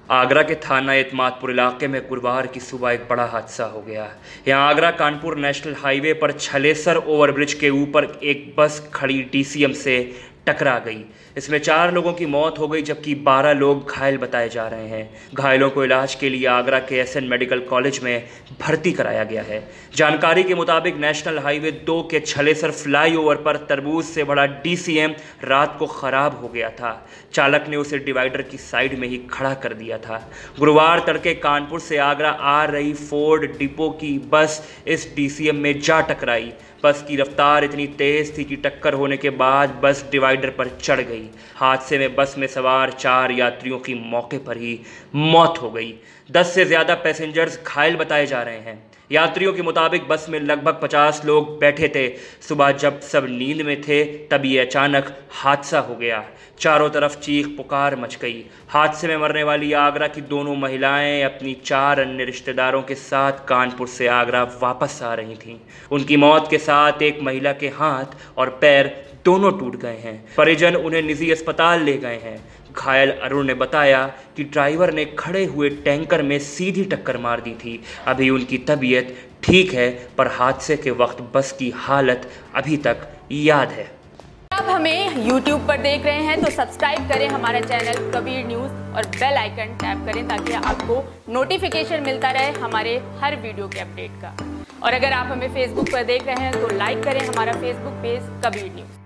आगरा के थाना एतमादपुर इलाके में गुरुवार की सुबह एक बड़ा हादसा हो गया। यहाँ आगरा कानपुर नेशनल हाईवे पर छलेसर ओवरब्रिज के ऊपर एक बस खड़ी डीसीएम से टकरा गई। इसमें 4 लोगों की मौत हो गई जबकि 12 लोग घायल बताए जा रहे हैं। घायलों को इलाज के लिए आगरा के एसएन मेडिकल कॉलेज में भर्ती कराया गया है। जानकारी के मुताबिक नेशनल हाईवे 2 के छलेसर फ्लाईओवर पर तरबूज से भरा डीसीएम रात को खराब हो गया था। चालक ने उसे डिवाइडर की साइड में ही खड़ा कर दिया था। गुरुवार तड़के कानपुर से आगरा आ रही फोर्ड डिपो की बस इस डीसीएम में जा टकराई। बस की रफ्तार इतनी तेज थी कि टक्कर होने के बाद बस डिवाइडर पर चढ़ गई। हादसे में बस में सवार 4 यात्रियों की मौके पर ही मौत हो गई। 10 से ज़्यादा पैसेंजर्स घायल बताए जा रहे हैं। यात्रियों के मुताबिक बस में लगभग 50 लोग बैठे थे। सुबह जब सब नींद में थे तभी अचानक हादसा हो गया। चारों तरफ चीख पुकार मच गई। हादसे में मरने वाली आगरा की दोनों महिलाएं अपनी 4 अन्य रिश्तेदारों के साथ कानपुर से आगरा वापस आ रही थीं। उनकी मौत के साथ एक महिला के हाथ और पैर दोनों टूट गए हैं। परिजन उन्हें निजी अस्पताल ले गए हैं। घायल अरुण ने बताया कि ड्राइवर ने खड़े हुए टैंकर में सीधी टक्कर मार दी थी। अभी उनकी तबीयत ठीक है, पर हादसे के वक्त बस की हालत अभी तक याद है। आप हमें YouTube पर देख रहे हैं तो सब्सक्राइब करें हमारा चैनल कबीर न्यूज़ और बेल आइकन टैप करें ताकि आपको नोटिफिकेशन मिलता रहे हमारे हर वीडियो के अपडेट का। और अगर आप हमें Facebook पर देख रहे हैं तो लाइक करें हमारा Facebook पेज कबीर न्यूज़।